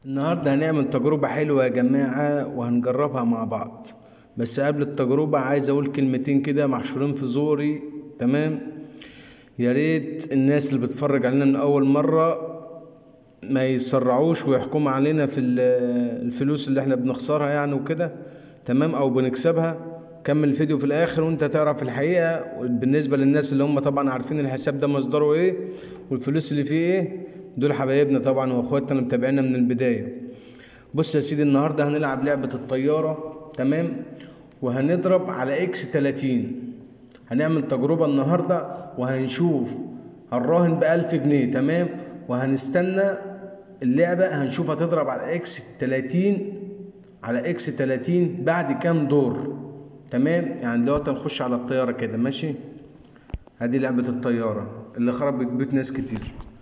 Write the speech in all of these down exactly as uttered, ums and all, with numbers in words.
النهاردة هنعمل تجربة حلوة يا جماعة وهنجربها مع بعض. بس قبل التجربة عايز اقول كلمتين كده محشورين في زوري. تمام. يا ريت الناس اللي بتتفرج علينا من اول مرة ما يسرعوش ويحكموا علينا في الفلوس اللي احنا بنخسرها يعني وكده. تمام، او بنكسبها. كمل الفيديو في الاخر وانت تعرف الحقيقة. بالنسبة للناس اللي هم طبعا عارفين الحساب ده مصدره ايه والفلوس اللي فيه ايه، دول حبايبنا طبعا واخواتنا اللي متابعينا من البداية. بص يا سيدي، النهاردة هنلعب لعبة الطيارة. تمام. وهنضرب على اكس تلاتين. هنعمل تجربة النهاردة وهنشوف. هنراهن بألف جنيه. تمام. وهنستنى اللعبة هنشوف هتضرب على اكس تلاتين على اكس تلاتين بعد كام دور. تمام. يعني دلوقتي هنخش على الطيارة كده. ماشي. ادي لعبة الطيارة اللي خربت بيوت ناس كتير.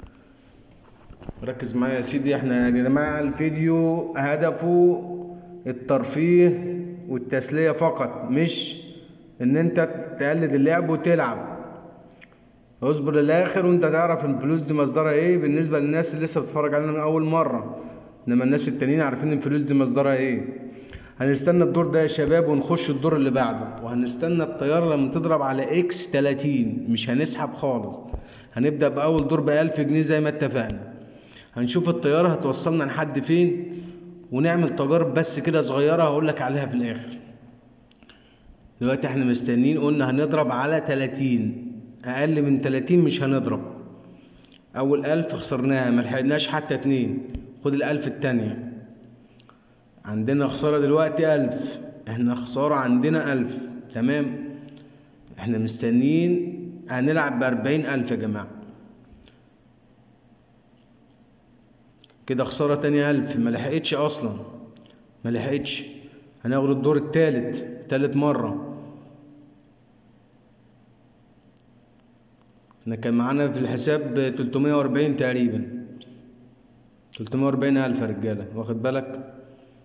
ركز معايا يا سيدي. احنا يا جماعة الفيديو هدفه الترفيه والتسلية فقط، مش ان انت تقلد اللعب وتلعب. اصبر للاخر وانت تعرف الفلوس دي مصدرها ايه بالنسبة للناس اللي لسه بتتفرج علينا من اول مرة، انما الناس التانيين عارفين الفلوس دي مصدرها ايه. هنستنى الدور ده يا شباب ونخش الدور اللي بعده، وهنستنى الطيارة لما تضرب على اكس تلاتين. مش هنسحب خالص. هنبدأ بأول دور بألف جنيه زي ما اتفقنا. هنشوف الطيارة هتوصلنا لحد فين ونعمل تجارب بس كده صغيرة هقولك عليها في الآخر. دلوقتي احنا مستنيين، قلنا هنضرب على تلاتين. أقل من تلاتين مش هنضرب. أول ألف خسرناها ملحقناش حتى اتنين. خد الألف التانية. عندنا خسارة دلوقتي ألف. احنا خسارة عندنا ألف. تمام. احنا مستنيين هنلعب بأربعين ألف يا جماعة. كده خسارة تانية ألف. ملحقتش أصلا. ملحقتش. هناخد الدور التالت تالت مرة. احنا كان معانا في الحساب تلتمية وأربعين تقريبا. تلتمية وأربعين ألف يا رجالة، واخد بالك؟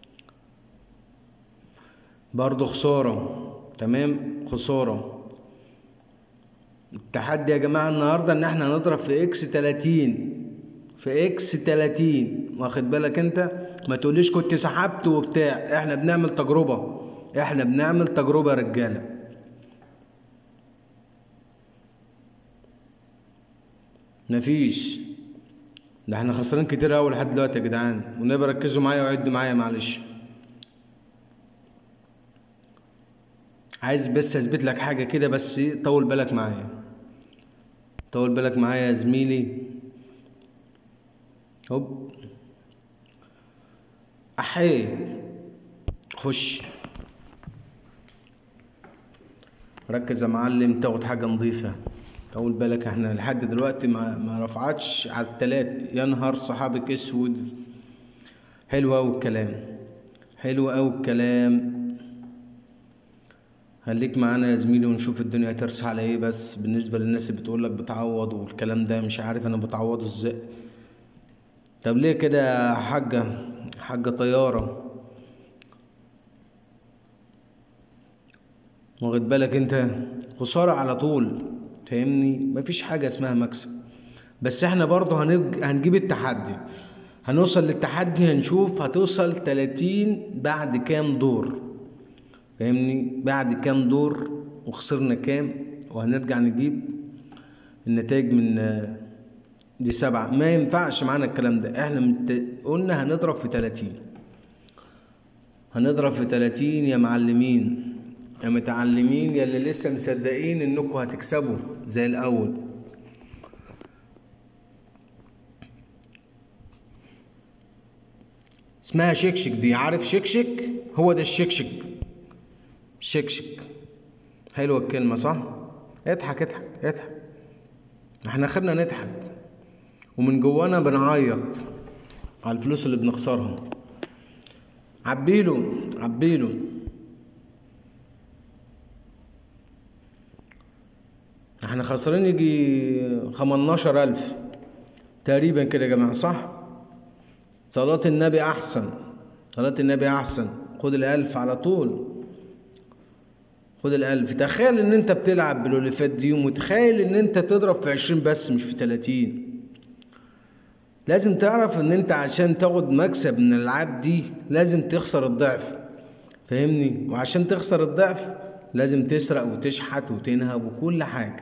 برضو خسارة. تمام. خسارة. التحدي يا جماعة النهاردة ان احنا هنضرب في اكس تلاتين. في اكس تلاتين، واخد بالك انت؟ ما تقوليش كنت سحبت وبتاع. احنا بنعمل تجربة. احنا بنعمل تجربة يا رجالة. مفيش. ده احنا خسران كتير اوي لحد دلوقتي يا جدعان، ونبقى ركزوا معايا وعدوا معايا معلش. عايز بس اثبت لك حاجة كده، بس طول بالك معايا. طول بالك معايا يا زميلي. هوب. احيه. خش. ركز يا معلم، تاخد حاجة نظيفة. طول بالك، احنا لحد دلوقتي ما ما رفعتش على التلات. يا نهار صحابك اسود. حلو اوي الكلام. حلو اوي الكلام. خليك معانا يا زميلي ونشوف الدنيا هترسى على ايه. بس بالنسبة للناس اللي بتقولك بتعوض والكلام ده، مش عارف انا بتعوضه ازاي. طب ليه كده يا حاجة حاجة طيارة؟ واخد بالك انت؟ خسارة على طول. فاهمني؟ مفيش حاجة اسمها مكسب. بس احنا برضه هنج... هنجيب التحدي. هنوصل للتحدي. هنشوف هتوصل تلاتين بعد كام دور. فاهمني؟ بعد كام دور وخسرنا كام، وهنرجع نجيب النتائج من دي سبعة. ما ينفعش معانا الكلام ده. احنا مت... قلنا هنضرب في تلاتين. هنضرب في تلاتين يا معلمين، يا متعلمين، يا اللي لسه مصدقين انكم هتكسبوا زي الاول. اسمها شكشك دي. عارف شكشك؟ هو ده الشكشك. شكشك. حلوة الكلمة صح؟ اضحك اضحك اضحك. احنا خدنا نضحك ومن جوانا بنعيط على الفلوس اللي بنخسرها. عبيله عبيله. احنا خسرين يجي خمناشر ألف تقريبا كده يا جماعة، صح؟ صلاة النبي أحسن. صلاة النبي أحسن. خد الألف على طول. خد الألف. تخيل إن أنت بتلعب بالألوفات دي، ومتخيل إن أنت تضرب في عشرين بس مش في تلاتين. لازم تعرف ان انت عشان تاخد مكسب من الالعاب دي لازم تخسر الضعف، فاهمني؟ وعشان تخسر الضعف لازم تسرق وتشحت وتنهب وكل حاجة.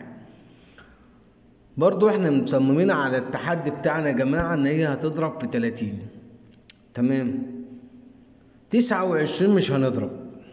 برضو احنا مصممين على التحدي بتاعنا يا جماعة ان هي هتضرب في تلاتين، تمام؟ تسعة وعشرين مش هنضرب،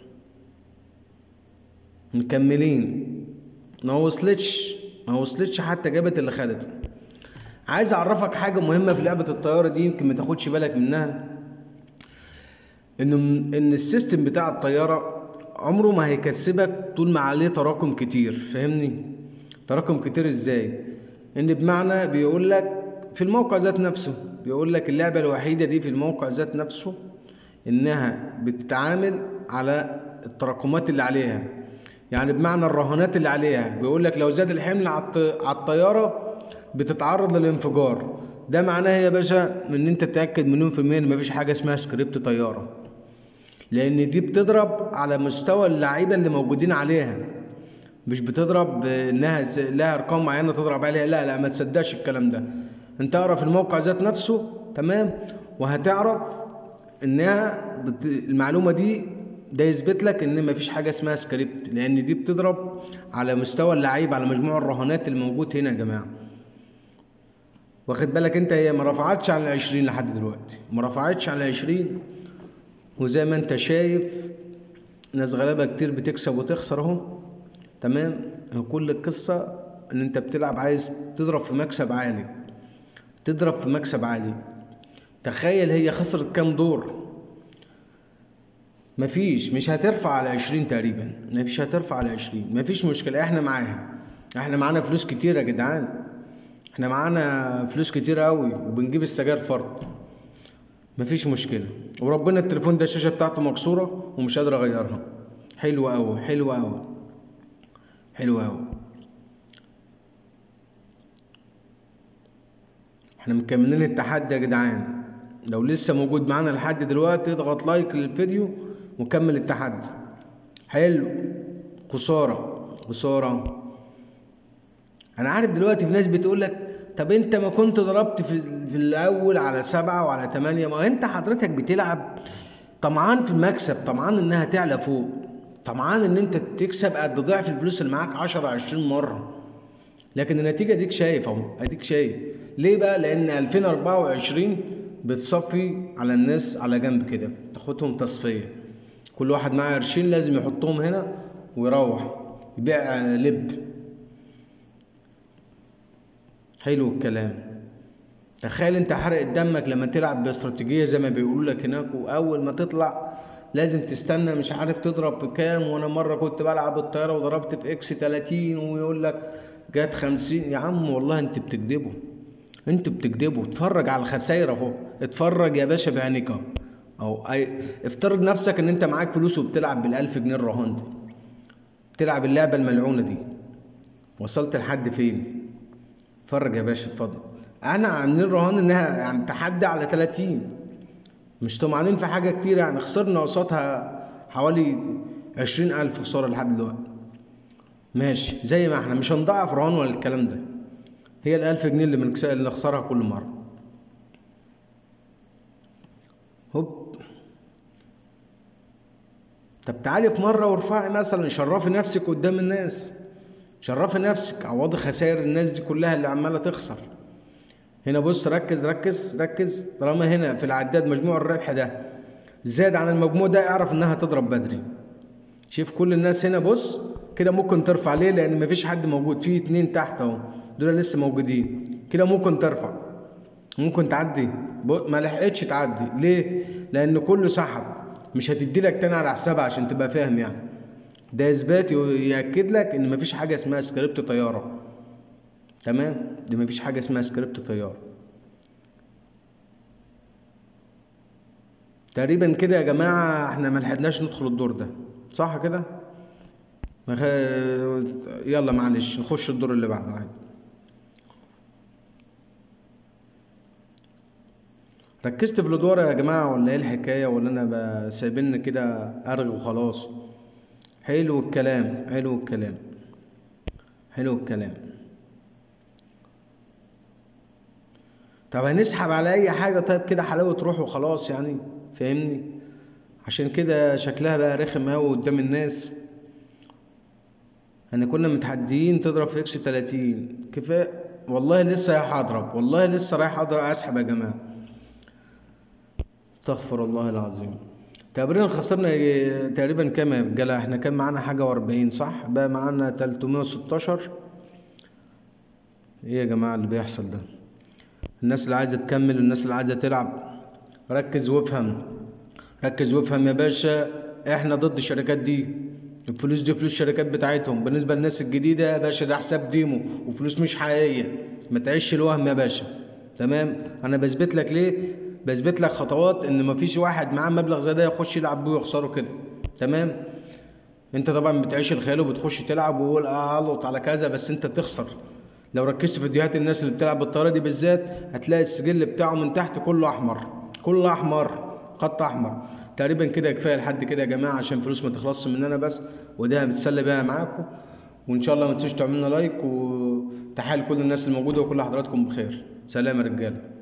مكملين، ما وصلتش ما وصلتش حتى جابت اللي خدته. عايز اعرفك حاجة مهمة في لعبة الطيارة دي يمكن ما تاخدش بالك منها، ان ان السيستم بتاع الطيارة عمره ما هيكسبك طول ما عليه تراكم كتير، فاهمني؟ تراكم كتير ازاي؟ ان بمعنى بيقول لك في الموقع ذات نفسه، بيقول لك اللعبة الوحيدة دي في الموقع ذات نفسه انها بتتعامل على التراكمات اللي عليها. يعني بمعنى الرهانات اللي عليها، بيقول لك لو زاد الحمل على الطيارة بتتعرض للانفجار. ده معناه يا باشا ان انت تتأكد مليون في المية ان مفيش حاجة اسمها سكريبت طيارة، لان دي بتضرب على مستوى اللعيبة اللي موجودين عليها، مش بتضرب انها لها ارقام معينة تضرب عليها. لا لا، ما تصدقش الكلام ده. انت اقرا في الموقع ذات نفسه، تمام؟ وهتعرف انها بت... المعلومة دي ده يثبت لك ان مفيش حاجة اسمها سكريبت، لان دي بتضرب على مستوى اللعيب، على مجموع الرهانات الموجود هنا يا جماعة. واخد بالك انت؟ هي ما رفعتش عن العشرين لحد دلوقتي، ما رفعتش عن العشرين. وزي ما انت شايف ناس غلابة كتير بتكسب وتخسر اهو، تمام؟ كل القصة ان انت بتلعب عايز تضرب في مكسب عالي، تضرب في مكسب عالي. تخيل هي خسرت كام دور؟ مفيش، مش هترفع على عشرين تقريبا، مفيش هترفع على عشرين. مفيش مشكلة، احنا معاها، احنا معانا فلوس كتير يا جدعان، احنا معانا فلوس كتير قوي وبنجيب السجاير فرد، مفيش مشكلة. وربنا التليفون ده الشاشة بتاعته مكسورة ومش قادر اغيرها. حلوة قوي حلوة قوي حلوة قوي. احنا مكملين التحدي يا جدعان، لو لسه موجود معانا لحد دلوقتي اضغط لايك للفيديو وكمل التحدي. حلو. خسارة خسارة. انا عارف دلوقتي في ناس بتقول لك طب انت ما كنت ضربت في, في الاول على سبعة وعلى تمانية؟ ما انت حضرتك بتلعب طمعان في المكسب، طمعان انها تعلى فوق، طمعان ان انت تكسب قد ضعف الفلوس اللي معاك عشرة عشرين مرة. لكن النتيجة اديك شايف اهو، اديك شايف. ليه بقى؟ لان ألفين وأربعة وعشرين بتصفي على الناس على جنب كده، تاخدهم تصفية. كل واحد معاه قرشين لازم يحطهم هنا ويروح يبيع لب. حلو الكلام. تخيل انت حرق دمك لما تلعب باستراتيجية زي ما بيقولوا لك هناك، واول ما تطلع لازم تستنى مش عارف تضرب في كام. وانا مرة كنت بلعب الطيارة وضربت في اكس تلاتين ويقول لك جات خمسين. يا عم والله انت بتكدبوا، انتوا بتكدبوا. اتفرج على الخساير اهو، اتفرج يا باشا بعينيك اهو. او اي افترض نفسك ان انت معاك فلوس وبتلعب بالالف جنيه الرهان دي، بتلعب اللعبة الملعونة دي، وصلت لحد فين؟ اتفرج يا باشا، اتفضل. احنا عاملين رهان انها يعني تحدي على تلاتين، مش طمعانين في حاجة كتير. يعني خسرنا قصادها حوالي عشرين الف خسارة لحد دلوقتي. ماشي، زي ما احنا مش هنضاعف رهان ولا الكلام ده، هي الالف جنيه اللي بنكسب اللي نخسرها كل مرة. هوب. طب تعالي في مرة وارفعي مثلا، شرفي نفسك قدام الناس، شرفي نفسك، عوضي خسائر الناس دي كلها اللي عمالة تخسر. هنا بص، ركز ركز ركز. طالما هنا في العداد مجموع الربح ده زاد عن المجموع ده، اعرف انها تضرب بدري. شوف كل الناس هنا، بص كده ممكن ترفع. ليه؟ لان مفيش حد موجود، في اتنين تحت اهو، دول لسه موجودين. كده ممكن ترفع، ممكن تعدي. ما لحقتش تعدي. ليه؟ لان كله سحب، مش هتدي لك تاني على حسابها عشان تبقى فاهم. يعني ده اثبات ياكد لك ان مفيش حاجه اسمها سكريبت طياره، تمام؟ دي مفيش حاجه اسمها سكريبت طياره. تقريبا كده يا جماعه احنا ما لحقناش ندخل الدور ده، صح كده؟ مخ... يلا معلش نخش الدور اللي بعده عادي. ركزت في الادوار يا جماعه ولا ايه الحكايه؟ ولا انا سايبين كده ارغي وخلاص؟ حلو الكلام حلو الكلام حلو الكلام. طب هنسحب على اي حاجه طيب كده حلاوه روح وخلاص يعني، فاهمني؟ عشان كده شكلها بقى رخم اوي قدام الناس. انا كنا متحديين تضرب في اكس تلاتين كفايه. والله لسه رايح اضرب، والله لسه رايح اضرب اسحب يا جماعه. استغفر الله العظيم. تقريبا خسرنا تقريبا كام يا رجاله؟ احنا كان معانا حاجه واربعين صح؟ بقى معانا تلتمية وستاشر. ايه يا جماعه اللي بيحصل ده؟ الناس اللي عايزه تكمل والناس اللي عايزه تلعب ركز وافهم، ركز وافهم يا باشا. احنا ضد الشركات دي، الفلوس دي فلوس الشركات بتاعتهم. بالنسبه للناس الجديده يا باشا ده حساب ديمو وفلوس مش حقيقيه، ما تعيش الوهم يا باشا. تمام؟ انا بثبت لك ليه؟ بثبت لك خطوات ان مفيش واحد معاه مبلغ زي ده يخش يلعب بيه ويخسره كده. تمام؟ انت طبعا بتعيش الخيال وبتخش تلعب ويقول اغلط على كذا بس انت تخسر. لو ركزت في فيديوهات الناس اللي بتلعب بالطريقه دي بالذات هتلاقي السجل بتاعه من تحت كله احمر، كله احمر، خط احمر. تقريبا كده كفايه لحد كده يا جماعه عشان فلوس ما تخلصش مننا بس، وده بتسلى بيها معاكم. وان شاء الله ما تنسوش تعملوا لنا لايك، وتحيه لكل الناس الموجوده وكل حضراتكم بخير. سلام يا رجاله.